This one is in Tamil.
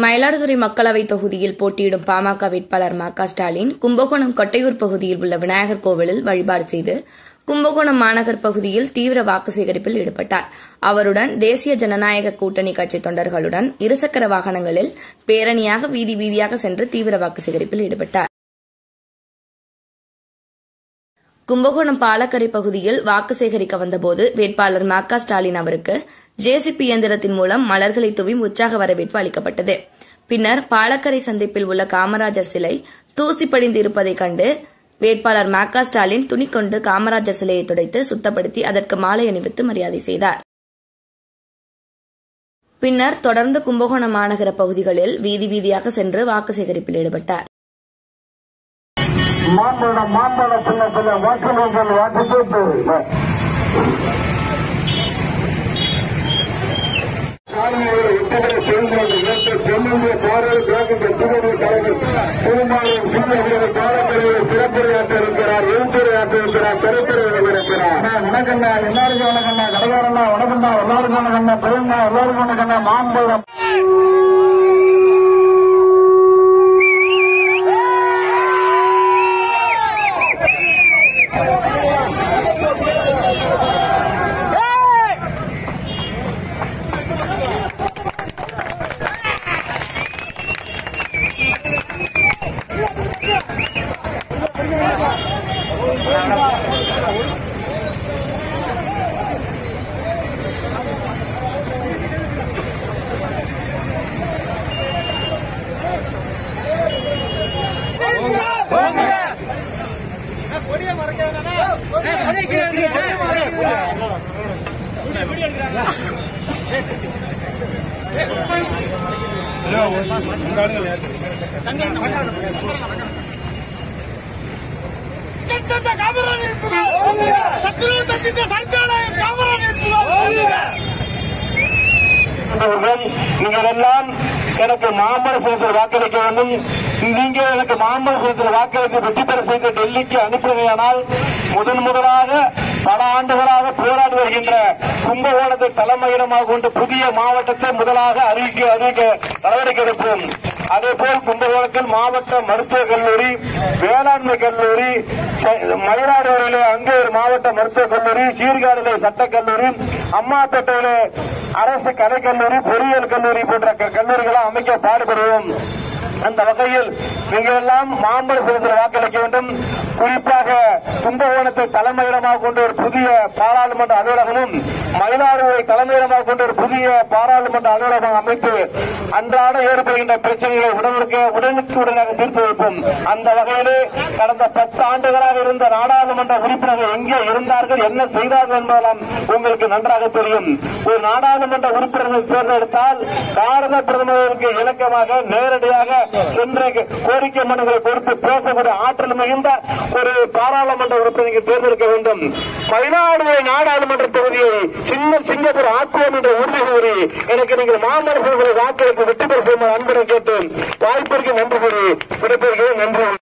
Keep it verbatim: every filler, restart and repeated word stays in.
மயிலாடுதுறை மக்களவை தொகுதியில் போட்டியிடும் பாமக வேட்பாளர் ம க ஸ்டாலின் கும்பகோணம் கொட்டையூர் பகுதியில் உள்ள விநாயகர் கோவிலில் வழிபாடு செய்து கும்பகோணம் மாநகர் பகுதியில் தீவிர வாக்கு சேகரிப்பில் ஈடுபட்டார். அவருடன் தேசிய ஜனநாயக கூட்டணி கட்சி தொண்டர்களுடன் இருசக்கர வாகனங்களில் பேரணியாக வீதி வீதியாக சென்று தீவிர வாக்கு சேகரிப்பில் ஈடுபட்டார். கும்பகோணம் பாலக்கரை பகுதியில் வாக்கு சேகரிக்க வந்தபோது வேட்பாளர் ம க ஸ்டாலின் அவருக்கு ஜேசிபி இயந்திரத்தின் மூலம் மலர்களை தூவி உற்சாக வரவேற்பு அளிக்கப்பட்டது. பின்னர் பாலக்கரை சந்திப்பில் உள்ள காமராஜர் சிலை தூசி படிந்து இருப்பதைக் கண்டு வேட்பாளர் ம க ஸ்டாலின் துணி கொண்டு காமராஜர் சிலையை துடைத்து சுத்தப்படுத்தி அதற்கு மாலை அணிவித்து மரியாதை செய்தார். பின்னர் தொடர்ந்து கும்பகோணம் மாநகர பகுதிகளில் வீதி வீதியாக சென்று வாக்கு சேகரிப்பில் ஈடுபட்டார். சிறப்புரையாற்ற இருக்கிறார், எழுத்துரையாற்ற இருக்கிறார், திரைத்துறையில் இருக்கிறார். வணக்கண்ணா, எல்லாருக்கும் வணக்கண்ணா, கடைக்காரண்ணா வணக்கண்ணா, எல்லாருக்கும் வணக்கண்ணா, பெருங்கண்ணா எல்லாருக்கும் வணக்கண்ணா, மாம்பழம் நீங்கள் எல்லாம் எனக்கு மாம்பழ சின்னத்தில் வாக்களிக்க வேண்டும். நீங்கள் எனக்கு மாம்பழ சின்னத்தில் வாக்களித்து வெற்றி பெற செய்து டெல்லிக்கு அனுப்பினால் முதன் முதலாக பல ஆண்டுகளாக போராடி வருகின்ற கும்பகோணத்தை தலைமையிடமாக கொண்டு புதிய மாவட்டத்தை முதலாக அறிவிக்க அறிவிக்க நடவடிக்கை எடுப்போம். அதேபோல் கும்பகோணத்தில் மாவட்ட மருத்துவக் கல்லூரி, வேளாண்மை கல்லூரி, மயிலாடுதுறையிலே அங்கே ஒரு மாவட்ட மருத்துவக் கல்லூரி, சீர்காழியிலே சட்டக் கல்லூரி, அம்மாப்பேட்டையிலே அரசு கலைக்கல்லூரி, பொறியியல் கல்லூரி போன்ற கல்லூரிகளை அமைக்க பாடுபடுவோம். அந்த வகையில் நீங்கள் எல்லாம் மாம்பழ சின்னத்தில் வாக்களிக்க வேண்டும். குறிப்பாக கும்பகோணத்தை தலைமையிடமாக கொண்ட ஒரு புதிய பாராளுமன்ற அலுவலகமும் மயிலாடுதுறை தலைமையிடமாக கொண்ட ஒரு புதிய பாராளுமன்ற அலுவலகம் அமைத்து அன்றாட ஏற்படுகின்ற பிரச்சனைகளை உடனுக்கு உடனுக்கு உடனாக தீர்த்து வைப்போம். அந்த வகையிலே கடந்த பத்து ஆண்டுகளாக இருந்த நாடாளுமன்ற உறுப்பினர்கள் எங்கே இருந்தார்கள், என்ன செய்தார்கள் என்பதெல்லாம் உங்களுக்கு நன்றாக தெரியும். ஒரு நாடாளுமன்ற உறுப்பினர்கள் தேர்ந்தெடுத்தால் பாரத பிரதமருக்கு இணக்கமாக நேரடியாக சென்று கோரிக்கை மனுக்களை கொடுத்து பேசக்கூடிய ஆற்றல் மிகுந்த ஒரு பாராளுமன்ற உறுப்பினருக்கு தேர்ந்தெடுக்க வேண்டும். மயிலாடுதுறை நாடாளுமன்ற தொகுதியை சின்ன சிங்கப்பூர் ஆக்குவோம் என்ற உறுதி கூறி எனக்கு நீங்கள் மாமல்லபுரத்தில் வாக்களித்து வெற்றி பெற செய்யுமாறு அன்புடன் கேட்டு வாய்ப்பிற்கு நன்றி கூறி விடைபெறுகிறேன். நன்றி.